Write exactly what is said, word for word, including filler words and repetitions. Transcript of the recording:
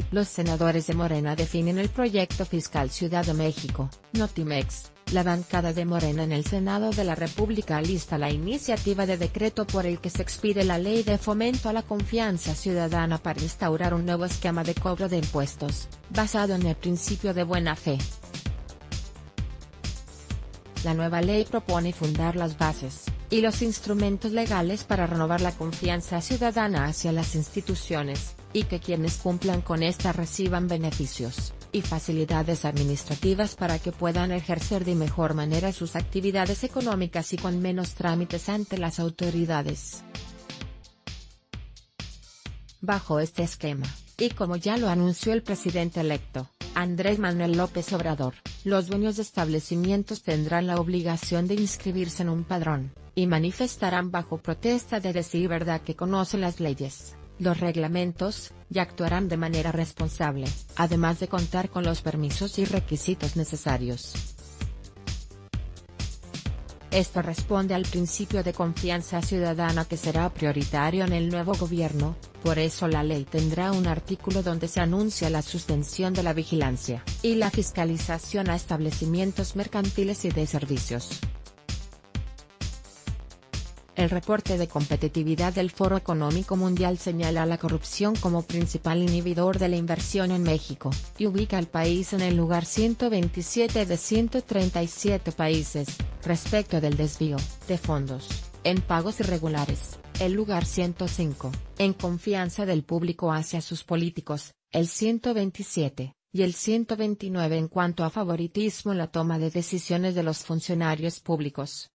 Los senadores de Morena definen el proyecto fiscal Ciudad de México, Notimex. La bancada de Morena en el Senado de la República alista la iniciativa de decreto por el que se expide la Ley de Fomento a la Confianza Ciudadana para instaurar un nuevo esquema de cobro de impuestos, basado en el principio de buena fe. La nueva ley propone fundar las bases y los instrumentos legales para renovar la confianza ciudadana hacia las instituciones, y que quienes cumplan con esta reciban beneficios y facilidades administrativas para que puedan ejercer de mejor manera sus actividades económicas y con menos trámites ante las autoridades. Bajo este esquema, y como ya lo anunció el presidente electo, Andrés Manuel López Obrador, los dueños de establecimientos tendrán la obligación de inscribirse en un padrón, y manifestarán bajo protesta de decir verdad que conocen las leyes, los reglamentos, y actuarán de manera responsable, además de contar con los permisos y requisitos necesarios. Esto responde al principio de confianza ciudadana que será prioritario en el nuevo gobierno, por eso la ley tendrá un artículo donde se anuncia la suspensión de la vigilancia y la fiscalización a establecimientos mercantiles y de servicios. El reporte de competitividad del Foro Económico Mundial señala la corrupción como principal inhibidor de la inversión en México, y ubica al país en el lugar ciento veintisiete de ciento treinta y siete países, respecto del desvío de fondos, en pagos irregulares, el lugar ciento cinco, en confianza del público hacia sus políticos, el ciento veintisiete, y el ciento veintinueve en cuanto a favoritismo en la toma de decisiones de los funcionarios públicos.